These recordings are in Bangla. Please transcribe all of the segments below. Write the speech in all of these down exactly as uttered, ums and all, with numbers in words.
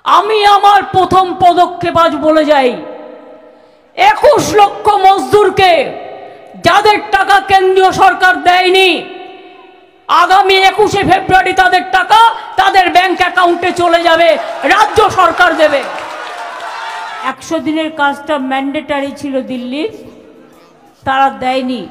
আমি আমার প্রথম পদক্ষেপ আজ বলে যাই, একুশ লক্ষ মজদুরকে যাদের টাকা কেন্দ্রীয় সরকার দেয়নি, আগামী একুশে ফেব্রুয়ারি তাদের টাকা তাদের ব্যাংক অ্যাকাউন্টে চলে যাবে, রাজ্য সরকার দেবে। একশো দিনের কাজটা ম্যান্ডেটারি ছিল দিল্লির, তারা দেয়নি।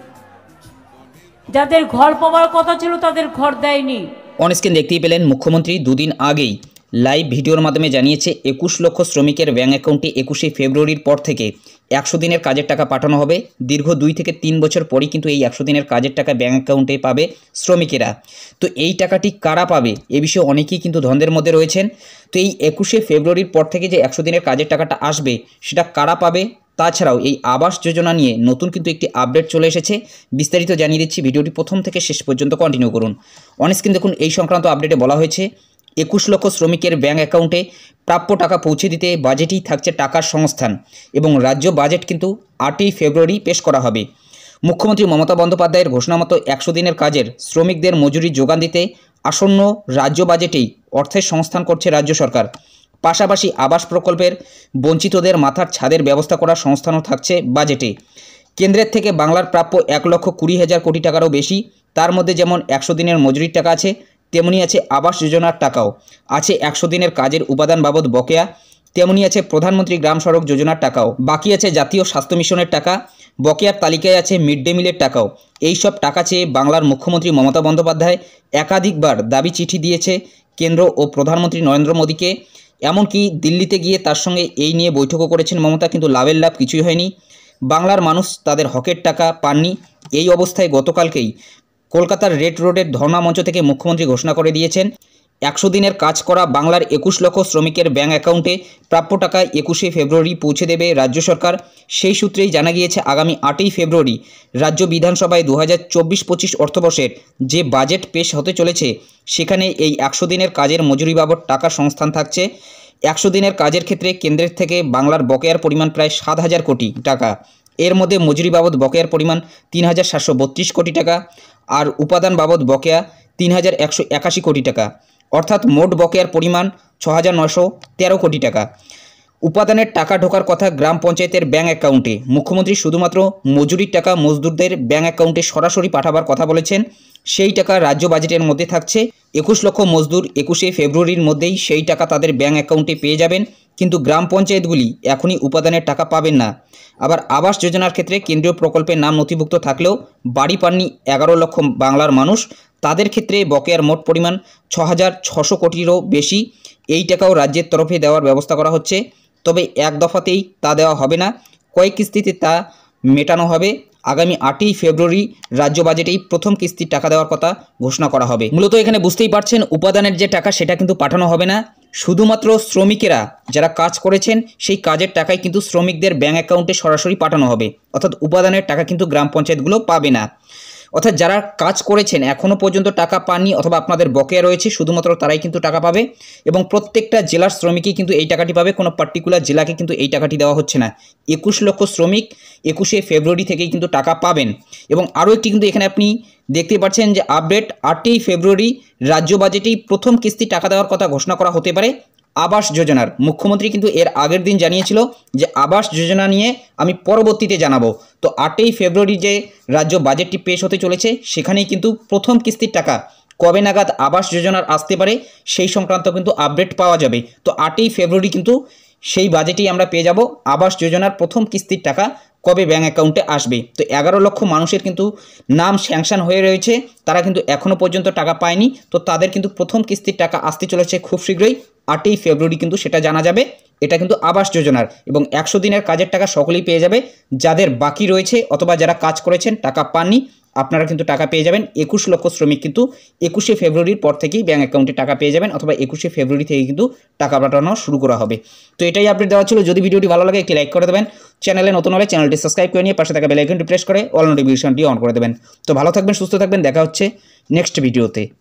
যাদের ঘর পাওয়ার কথা ছিল তাদের ঘর দেয়নি। অন স্ক্রিন দেখতেই পেলেন মুখ্যমন্ত্রী দুদিন আগেই লাইভ ভিডিওর মাধ্যমে জানিয়েছে একুশ লক্ষ শ্রমিকের ব্যাঙ্ক অ্যাকাউন্টে একুশে ফেব্রুয়ারির পর থেকে একশো দিনের কাজের টাকা পাঠানো হবে। দীর্ঘ দুই থেকে তিন বছর পরই কিন্তু এই একশো দিনের কাজের টাকা ব্যাঙ্ক অ্যাকাউন্টে পাবে শ্রমিকেরা। তো এই টাকাটি কারা পাবে এ বিষয়ে অনেকেই কিন্তু দ্বন্দ্বের মধ্যে রয়েছেন। তো এই একুশে ফেব্রুয়ারির পর থেকে যে একশো দিনের কাজের টাকাটা আসবে সেটা কারা পাবে, তাছাড়াও এই আবাস যোজনা নিয়ে নতুন কিন্তু একটি আপডেট চলে এসেছে। বিস্তারিত জানিয়ে দিচ্ছি, ভিডিওটি প্রথম থেকে শেষ পর্যন্ত কন্টিনিউ করুন। অন স্ক্রিন দেখুন, এই সংক্রান্ত আপডেটে বলা হয়েছে একুশ লক্ষ শ্রমিকের ব্যাঙ্ক অ্যাকাউন্টে প্রাপ্য টাকা পৌঁছে দিতে বাজেটেই থাকছে টাকার সংস্থান এবং রাজ্য বাজেট কিন্তু আটই ফেব্রুয়ারি পেশ করা হবে। মুখ্যমন্ত্রী মমতা বন্দ্যোপাধ্যায়ের ঘোষণা মতো একশো দিনের কাজের শ্রমিকদের মজুরি যোগান দিতে আসন্ন রাজ্য বাজেটেই অর্থের সংস্থান করছে রাজ্য সরকার। পাশাপাশি আবাস প্রকল্পের বঞ্চিতদের মাথার ছাদের ব্যবস্থা করার সংস্থানও থাকছে বাজেটে। কেন্দ্রের থেকে বাংলার প্রাপ্য এক লক্ষ কুড়ি হাজার কোটি টাকারও বেশি। তার মধ্যে যেমন একশো দিনের মজুরির টাকা আছে, তেমনি আছে আবাস যোজনার টাকাও আছে। একশো দিনের কাজের উপাদান বাবদ বকেয়া, তেমনি আছে প্রধানমন্ত্রী গ্রাম সড়ক যোজনার টাকাও, বাকি আছে জাতীয় স্বাস্থ্য মিশনের টাকা, বকেয়ার তালিকায় আছে মিড ডে মিলের টাকাও। এই সব টাকা চেয়ে বাংলার মুখ্যমন্ত্রী মমতা বন্দ্যোপাধ্যায় একাধিকবার দাবি চিঠি দিয়েছে কেন্দ্র ও প্রধানমন্ত্রী নরেন্দ্র মোদীকে। এমনকি দিল্লিতে গিয়ে তার সঙ্গে এই নিয়ে বৈঠকও করেছেন মমতা, কিন্তু লাভের লাভ কিছুই হয়নি। বাংলার মানুষ তাদের হকের টাকা পাননি। এই অবস্থায় গতকালকেই কলকাতার রেড রোডের ধর্ণা মঞ্চ থেকে মুখ্যমন্ত্রী ঘোষণা করে দিয়েছেন একশো দিনের কাজ করা বাংলার একুশ লক্ষ শ্রমিকের ব্যাঙ্ক অ্যাকাউন্টে প্রাপ্য টাকা একুশে ফেব্রুয়ারি পৌঁছে দেবে রাজ্য সরকার। সেই সূত্রেই জানা গিয়েছে আগামী আটই ফেব্রুয়ারি রাজ্য বিধানসভায় দু হাজার চব্বিশ পঁচিশ অর্থবর্ষের যে বাজেট পেশ হতে চলেছে সেখানে এই একশো দিনের কাজের মজুরি বাবদ টাকা সংস্থান থাকছে। একশো দিনের কাজের ক্ষেত্রে কেন্দ্রের থেকে বাংলার বকেয়ার পরিমাণ প্রায় সাত হাজার কোটি টাকা। এর মধ্যে মজুরি বাবদ বকেয়ার পরিমাণ তিন হাজার সাতশো বত্রিশ কোটি টাকা আর উপাদান বাবদ বকেয়া তিন হাজার একশো একাশি কোটি টাকা, অর্থাৎ মোট বকেয়ার পরিমাণ ছ হাজার নশো তেরো কোটি টাকা। উপাদানের টাকা ঢোকার কথা গ্রাম পঞ্চায়েতের ব্যাঙ্ক অ্যাকাউন্টে। মুখ্যমন্ত্রী শুধুমাত্র মজুরির টাকা মজদুরদের ব্যাঙ্ক অ্যাকাউন্টে সরাসরি পাঠাবার কথা বলেছেন। সেই টাকা রাজ্য বাজেটের মধ্যে থাকছে। একুশ লক্ষ মজদুর একুশে ফেব্রুয়ারির মধ্যেই সেই টাকা তাদের ব্যাঙ্ক অ্যাকাউন্টে পেয়ে যাবেন, কিন্তু গ্রাম পঞ্চায়েতগুলি এখনই উপাদানের টাকা পাবেন না। আবার আবাস যোজনার ক্ষেত্রে কেন্দ্রীয় প্রকল্পের নাম নথিভুক্ত থাকলেও বাড়ি পাননি এগারো লক্ষ বাংলার মানুষ। তাদের ক্ষেত্রে বকেয়ার মোট পরিমাণ ছ হাজার ছশো কোটিরও বেশি। এই টাকাও রাজ্যের তরফে দেওয়ার ব্যবস্থা করা হচ্ছে, তবে এক দফাতেই তা দেওয়া হবে না, কয়েক কিস্তিতে তা মেটানো হবে। আগামী আটই ফেব্রুয়ারি রাজ্য বাজেটেই প্রথম কিস্তির টাকা দেওয়ার কথা ঘোষণা করা হবে। মূলত এখানে বুঝতেই পারছেন উপাদানের যে টাকা সেটা কিন্তু পাঠানো হবে না, শুধুমাত্র শ্রমিকেরা যারা কাজ করেছেন সেই কাজের টাকাই কিন্তু শ্রমিকদের ব্যাঙ্ক অ্যাকাউন্টে সরাসরি পাঠানো হবে, অর্থাৎ উপাদানের টাকা কিন্তু গ্রাম পঞ্চায়েতগুলো পাবে না। অর্থাৎ যারা কাজ করেছেন এখনও পর্যন্ত টাকা পাননি অথবা আপনাদের বকেয়া রয়েছে শুধুমাত্র তারাই কিন্তু টাকা পাবে এবং প্রত্যেকটা জেলার শ্রমিকই কিন্তু এই টাকাটি পাবে, কোনো পার্টিকুলার জেলাকে কিন্তু এই টাকাটি দেওয়া হচ্ছে না। একুশ লক্ষ শ্রমিক একুশে ফেব্রুয়ারি থেকেই কিন্তু টাকা পাবেন। এবং আরও একটি কিন্তু এখানে আপনি দেখতে পাচ্ছেন যে আপডেট আটই ফেব্রুয়ারি রাজ্য বাজেটেই প্রথম কিস্তি টাকা দেওয়ার কথা ঘোষণা করা হতে পারে আবাস যোজনার। মুখ্যমন্ত্রী কিন্তু এর আগের দিন জানিয়েছিল যে আবাস যোজনা নিয়ে আমি পরবর্তীতে জানাবো। তো আটই ফেব্রুয়ারি যে রাজ্য বাজেটটি পেশ হতে চলেছে সেখানেই কিন্তু প্রথম কিস্তির টাকা কবে নাগাদ আবাস যোজনার আসতে পারে সেই সংক্রান্ত কিন্তু আপডেট পাওয়া যাবে। তো আটই ফেব্রুয়ারি কিন্তু সেই বাজেটেই আমরা পেয়ে যাব আবাস যোজনার প্রথম কিস্তির টাকা কবে ব্যাঙ্ক অ্যাকাউন্টে আসবে। তো এগারো লক্ষ মানুষের কিন্তু নাম স্যাংশন হয়ে রয়েছে, তারা কিন্তু এখনও পর্যন্ত টাকা পায়নি। তো তাদের কিন্তু প্রথম কিস্তির টাকা আসতে চলেছে খুব শীঘ্রই, আটই ফেব্রুয়ারি কিন্তু সেটা জানা যাবে। এটা কিন্তু আবাস যোজনার এবং একশো দিনের কাজের টাকা সকলেই পেয়ে যাবে। যাদের বাকি রয়েছে অথবা যারা কাজ করেছেন টাকা পাননি আপনারা কিন্তু টাকা পেয়ে যাবেন। একুশ লক্ষ শ্রমিক কিন্তু একুশে ফেব্রুয়ারির পর থেকেই ব্যাঙ্ক অ্যাকাউন্টে টাকা পেয়ে যাবেন অথবা একুশে ফেব্রুয়ারি থেকে কিন্তু টাকা পাঠানো শুরু করা হবে। তো এটাই আপডেট দেওয়া ছিল। যদি ভিডিওটি ভালো লাগে একটি লাইক করে দেবেন, চ্যানেলে নতুন হলে চ্যানেলটি সাবস্ক্রাইব করে নিয়ে পাশে থাকা বেল আইকনটি প্রেস করে অল নোটিফিকেশনটি অন করে দেবেন। তো ভালো থাকবেন, সুস্থ থাকবেন, দেখা হচ্ছে নেক্সট ভিডিওতে।